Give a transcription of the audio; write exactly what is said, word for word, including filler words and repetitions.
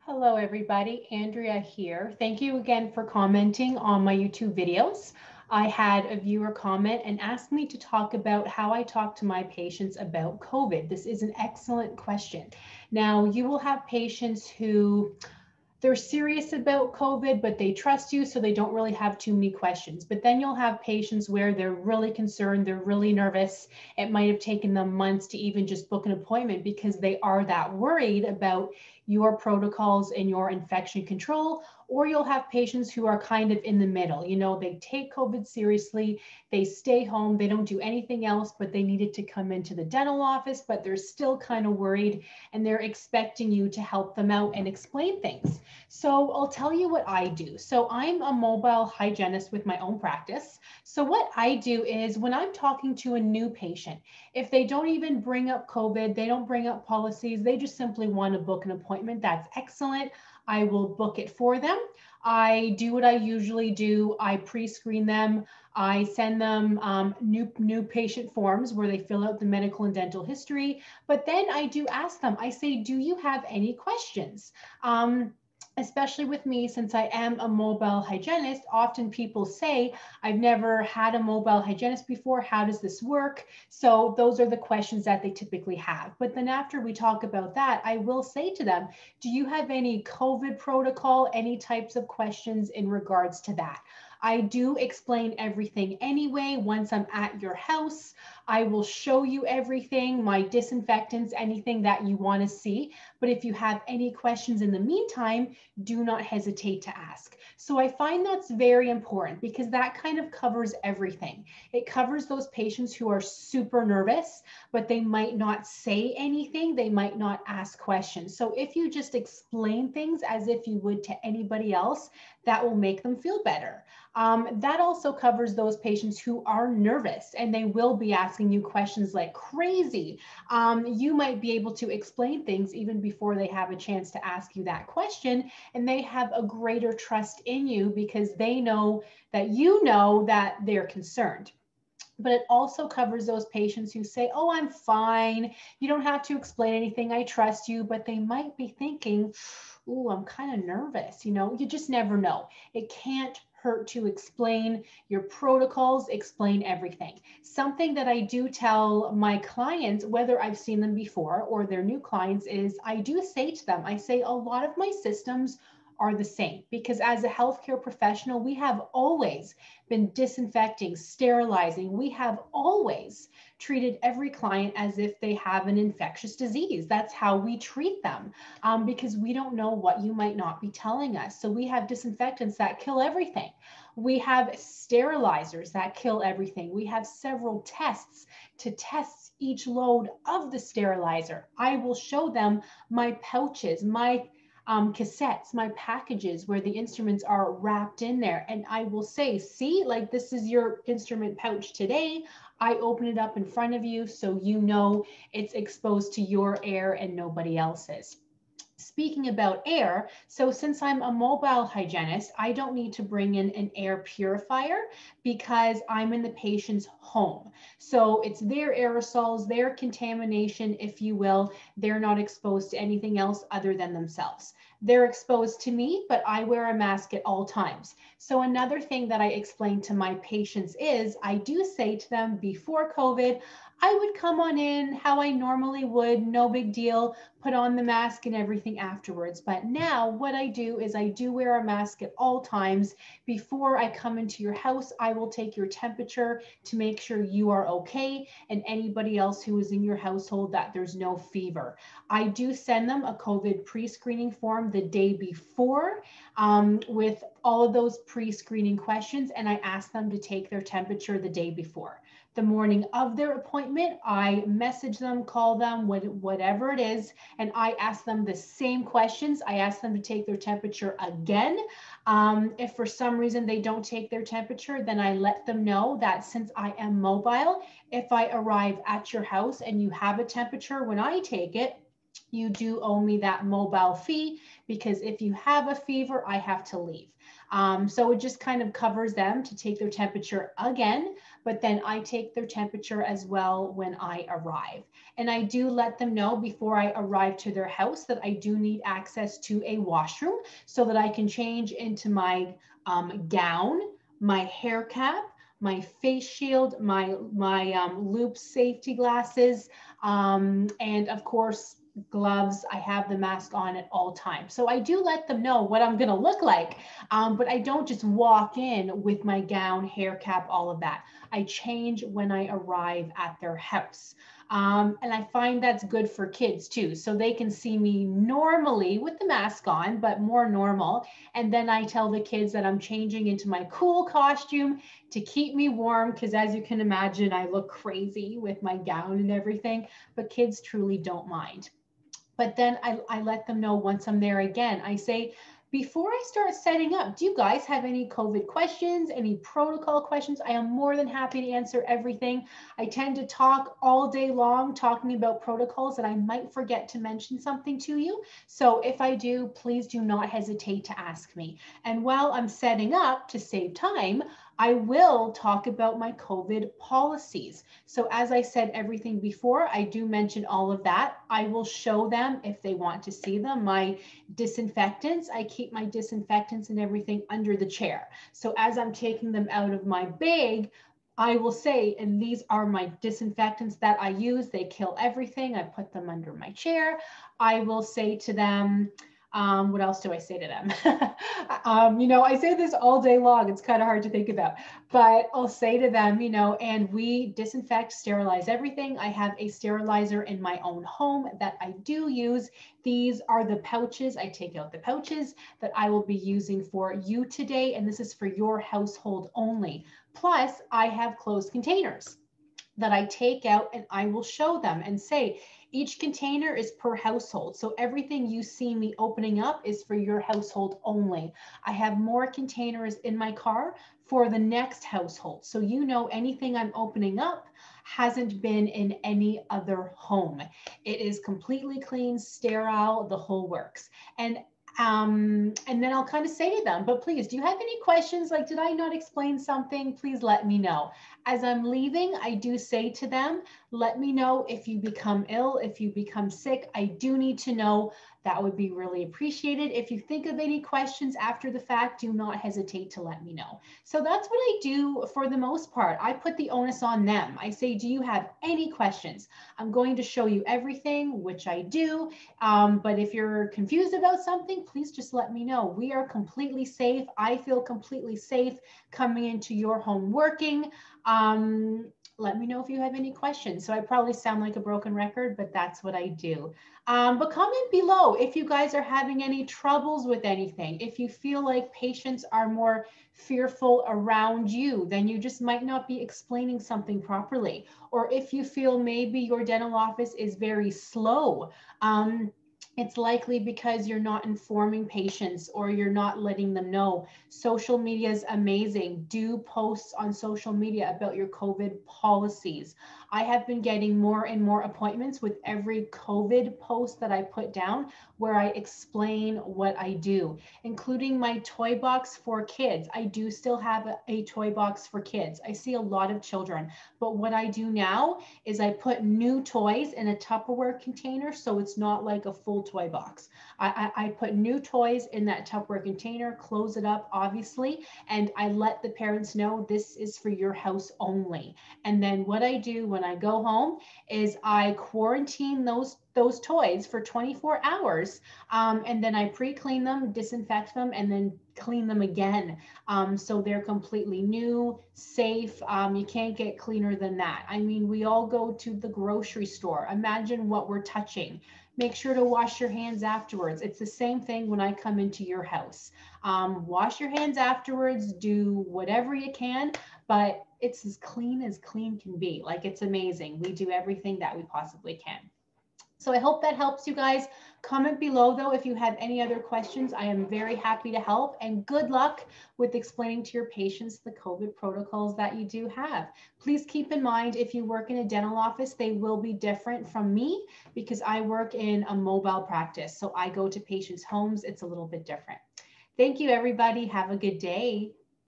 Hello, everybody. Andrea here. Thank you again for commenting on my YouTube videos. I had a viewer comment and asked me to talk about how I talk to my patients about COVID. This is an excellent question. Now, you will have patients who they're serious about COVID, but they trust you, so they don't really have too many questions. But then you'll have patients where they're really concerned, they're really nervous. It might have taken them months to even just book an appointment because they are that worried about your protocols and your infection control. Or you'll have patients who are kind of in the middle. You know, they take COVID seriously, they stay home, they don't do anything else, but they needed to come into the dental office, but they're still kind of worried and they're expecting you to help them out and explain things. So I'll tell you what I do. So I'm a mobile hygienist with my own practice. So what I do is when I'm talking to a new patient, if they don't even bring up COVID, they don't bring up policies, they just simply want to book an appointment, that's excellent. I will book it for them. I do what I usually do. I pre-screen them. I send them um, new, new patient forms where they fill out the medical and dental history. But then I do ask them, I say, do you have any questions? Um, especially with me, since I am a mobile hygienist, often people say, I've never had a mobile hygienist before. How does this work? So those are the questions that they typically have. But then after we talk about that, I will say to them, do you have any COVID protocol, any types of questions in regards to that? I do explain everything anyway. Once I'm at your house, I will show you everything, my disinfectants, anything that you want to see. But if you have any questions in the meantime, do not hesitate to ask. So I find that's very important because that kind of covers everything. It covers those patients who are super nervous, but they might not say anything. They might not ask questions. So if you just explain things as if you would to anybody else, that will make them feel better. Um, that also covers those patients who are nervous and they will be asking you questions like crazy. Um, you might be able to explain things even before they have a chance to ask you that question, and they have a greater trust in you because they know that you know that they're concerned. But it also covers those patients who say, oh, I'm fine. You don't have to explain anything. I trust you. But they might be thinking, oh, I'm kind of nervous. You know, you just never know. It can't hurt to explain your protocols, explain everything. Something that I do tell my clients, whether I've seen them before or they're new clients, is I do say to them, I say, a lot of my systems are the same because as a healthcare professional, we have always been disinfecting, sterilizing. We have always treated every client as if they have an infectious disease. That's how we treat them um, because we don't know what you might not be telling us. So we have disinfectants that kill everything. We have sterilizers that kill everything. We have several tests to test each load of the sterilizer. I will show them my pouches, my um, cassettes, my packages where the instruments are wrapped in there. And I will say, see, like this is your instrument pouch today. I open it up in front of you so you know it's exposed to your air and nobody else's. Speaking about air, so since I'm a mobile hygienist, I don't need to bring in an air purifier because I'm in the patient's home. So it's their aerosols, their contamination, if you will. They're not exposed to anything else other than themselves. They're exposed to me, but I wear a mask at all times. So another thing that I explain to my patients is I do say to them before COVID, I would come on in how I normally would, no big deal, put on the mask and everything afterwards. But now what I do is I do wear a mask at all times. Before I come into your house, I will take your temperature to make sure you are okay and anybody else who is in your household that there's no fever. I do send them a COVID pre-screening form the day before um, with all of those pre-screening questions, and I ask them to take their temperature the day before. The morning of their appointment, I message them, call them, whatever it is, and I ask them the same questions. I ask them to take their temperature again. Um, if for some reason they don't take their temperature, then I let them know that since I am mobile, if I arrive at your house and you have a temperature when I take it, you do owe me that mobile fee, because if you have a fever, I have to leave. Um, so it just kind of covers them to take their temperature again, but then I take their temperature as well when I arrive. And I do let them know before I arrive to their house that I do need access to a washroom so that I can change into my um, gown, my hair cap, my face shield, my, my um, loop safety glasses, um, and of course, gloves. I have the mask on at all times. So I do let them know what I'm going to look like, um, but I don't just walk in with my gown, hair cap, all of that. I change when I arrive at their house. Um, and I find that's good for kids too. So they can see me normally with the mask on, but more normal. And then I tell the kids that I'm changing into my cool costume to keep me warm, because as you can imagine, I look crazy with my gown and everything, but kids truly don't mind. But then I, I let them know once I'm there again. I say, before I start setting up, do you guys have any COVID questions, any protocol questions? I am more than happy to answer everything. I tend to talk all day long talking about protocols, and I might forget to mention something to you. So if I do, please do not hesitate to ask me. And while I'm setting up to save time, I will talk about my COVID policies. So as I said everything before, I do mention all of that. I will show them if they want to see them. My disinfectants, I keep my disinfectants and everything under the chair. So as I'm taking them out of my bag, I will say, and these are my disinfectants that I use. They kill everything. I put them under my chair. I will say to them, Um, what else do I say to them? um, you know, I say this all day long. It's kind of hard to think about, but I'll say to them, you know, and we disinfect, sterilize everything. I have a sterilizer in my own home that I do use. These are the pouches. I take out the pouches that I will be using for you today. And this is for your household only. Plus, I have closed containers that I take out and I will show them and say, each container is per household. So everything you see me opening up is for your household only. I have more containers in my car for the next household. So you know anything I'm opening up hasn't been in any other home. It is completely clean, sterile, the whole works. And um, and then I'll kind of say to them, but please, do you have any questions? Like, did I not explain something? Please let me know. As I'm leaving, I do say to them, let me know if you become ill, if you become sick. I do need to know. That would be really appreciated. If you think of any questions after the fact, do not hesitate to let me know. So that's what I do for the most part. I put the onus on them. I say, do you have any questions? I'm going to show you everything, which I do. Um, but if you're confused about something, please just let me know. We are completely safe. I feel completely safe coming into your home working. Um, let me know if you have any questions. So I probably sound like a broken record, but that's what I do. Um, but comment below if you guys are having any troubles with anything. If you feel like patients are more fearful around you, then you just might not be explaining something properly. Or if you feel maybe your dental office is very slow, um, it's likely because you're not informing patients or you're not letting them know. Social media is amazing. Do posts on social media about your COVID policies. I have been getting more and more appointments with every COVID post that I put down where I explain what I do, including my toy box for kids. I do still have a, a toy box for kids. I see a lot of children, but what I do now is I put new toys in a Tupperware container, so it's not like a full toy box. I, I, I put new toys in that Tupperware container, close it up, obviously, and I let the parents know this is for your house only. And then what I do when I go home is I quarantine those those toys for twenty-four hours. Um, and then I pre-clean them, disinfect them, and then clean them again. Um, so they're completely new, safe. Um, you can't get cleaner than that. I mean, we all go to the grocery store. Imagine what we're touching. Make sure to wash your hands afterwards. It's the same thing when I come into your house. Um, wash your hands afterwards, do whatever you can, but it's as clean as clean can be. Like, it's amazing. We do everything that we possibly can. So I hope that helps you guys. Comment below though if you have any other questions. I am very happy to help, and good luck with explaining to your patients the COVID protocols that you do have. Please keep in mind, if you work in a dental office, they will be different from me because I work in a mobile practice. So I go to patients' homes. It's a little bit different. Thank you, everybody. Have a good day.